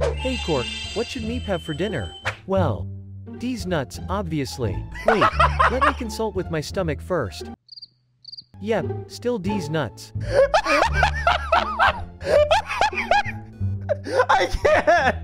Hey Cork, what should Meep have for dinner? Well, D's nuts, obviously. Wait, let me consult with my stomach first. Yep, still D's nuts. I can't!